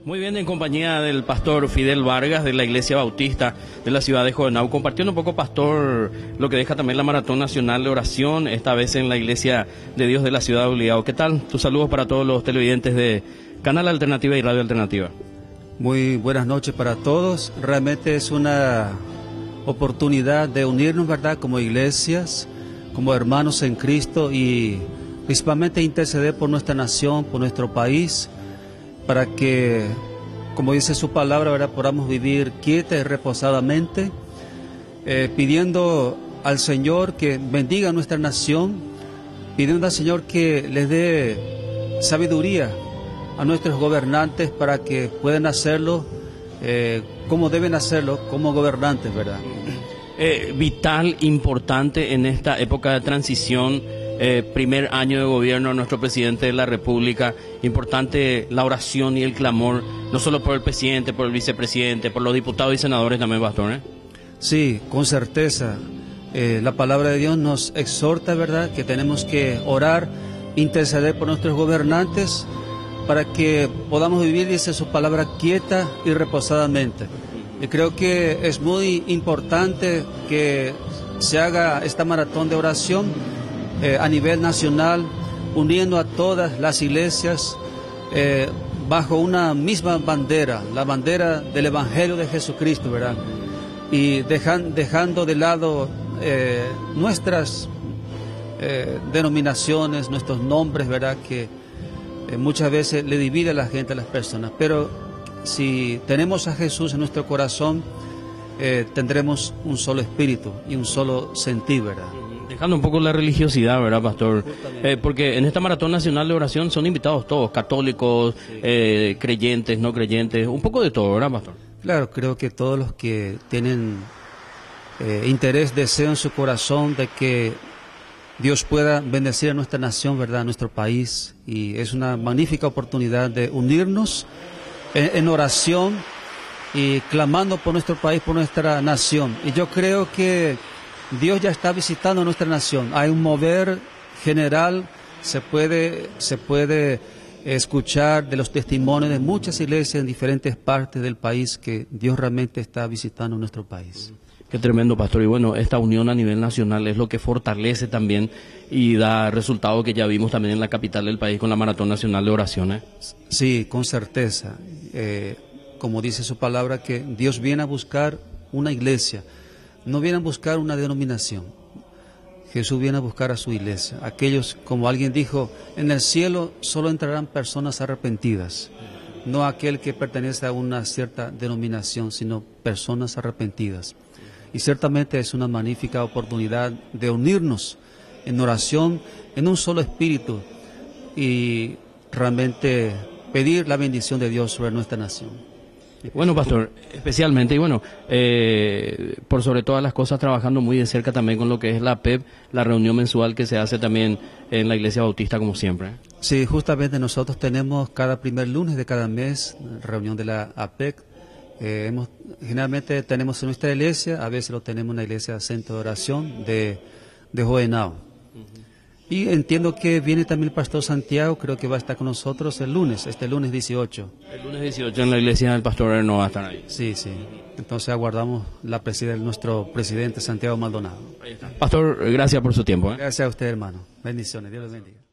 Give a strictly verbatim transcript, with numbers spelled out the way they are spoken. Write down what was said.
Muy bien, en compañía del pastor Fidel Vargas de la Iglesia Bautista de la ciudad de Jovenau, compartiendo un poco, pastor, lo que deja también la Maratón Nacional de Oración, esta vez en la Iglesia de Dios de la ciudad de Obligado. ¿Qué tal? Tus saludos para todos los televidentes de Canal Alternativa y Radio Alternativa. Muy buenas noches para todos. Realmente es una oportunidad de unirnos, ¿verdad?, como iglesias, como hermanos en Cristo, y principalmente interceder por nuestra nación, por nuestro país, para que, como dice su palabra, ¿verdad?, podamos vivir quieta y reposadamente, eh, pidiendo al Señor que bendiga a nuestra nación, pidiendo al Señor que les dé sabiduría a nuestros gobernantes para que puedan hacerlo eh, como deben hacerlo, como gobernantes, ¿verdad? Eh, vital, importante en esta época de transición, eh, primer año de gobierno de nuestro presidente de la República, importante la oración y el clamor, no solo por el presidente, por el vicepresidente, por los diputados y senadores también, pastor, ¿eh? Sí, con certeza. Eh, la palabra de Dios nos exhorta, ¿verdad?, que tenemos que orar, interceder por nuestros gobernantes, para que podamos vivir, dice su palabra, quieta y reposadamente. Y creo que es muy importante que se haga esta maratón de oración eh, a nivel nacional, uniendo a todas las iglesias eh, bajo una misma bandera, la bandera del Evangelio de Jesucristo, ¿verdad? Y dejan, dejando de lado eh, nuestras eh, denominaciones, nuestros nombres, ¿verdad?, que Eh, muchas veces le divide a la gente, a las personas, pero si tenemos a Jesús en nuestro corazón, eh, tendremos un solo espíritu y un solo sentir, ¿verdad? Dejando un poco la religiosidad, ¿verdad, pastor? Eh, porque en esta Maratón Nacional de Oración son invitados todos, católicos, sí. eh, creyentes, no creyentes, un poco de todo, ¿verdad, pastor? Claro, creo que todos los que tienen eh, interés, deseo en su corazón de que Dios pueda bendecir a nuestra nación, ¿verdad?, a nuestro país, y es una magnífica oportunidad de unirnos en, en oración y clamando por nuestro país, por nuestra nación. Y yo creo que Dios ya está visitando nuestra nación. Hay un mover general, se puede, se puede escuchar de los testimonios de muchas iglesias en diferentes partes del país que Dios realmente está visitando nuestro país. Qué tremendo, pastor. Y bueno, esta unión a nivel nacional es lo que fortalece también y da resultados que ya vimos también en la capital del país con la Maratón Nacional de Oraciones. Sí, con certeza. Eh, como dice su palabra, que Dios viene a buscar una iglesia, no viene a buscar una denominación. Jesús viene a buscar a su iglesia. Aquellos, como alguien dijo, en el cielo solo entrarán personas arrepentidas. No aquel que pertenece a una cierta denominación, sino personas arrepentidas. Y ciertamente es una magnífica oportunidad de unirnos en oración, en un solo espíritu, y realmente pedir la bendición de Dios sobre nuestra nación. Bueno, pastor, especialmente, y bueno, eh, por sobre todas las cosas, trabajando muy de cerca también con lo que es la A P E P, la reunión mensual que se hace también en la Iglesia Bautista, como siempre. Sí, justamente nosotros tenemos cada primer lunes de cada mes reunión de la A P E P. Eh, hemos, generalmente tenemos en nuestra iglesia, a veces lo tenemos en la iglesia Centro de Oración de, de Jovenau. Uh-huh. Y entiendo que viene también el pastor Santiago, creo que va a estar con nosotros el lunes, este lunes dieciocho. El lunes dieciocho en la iglesia del pastor no va a estar ahí. Sí, sí. Entonces aguardamos la preside, nuestro presidente Santiago Maldonado. Ahí está. Pastor, gracias por su tiempo, ¿eh? Gracias a usted, hermano. Bendiciones, Dios les bendiga.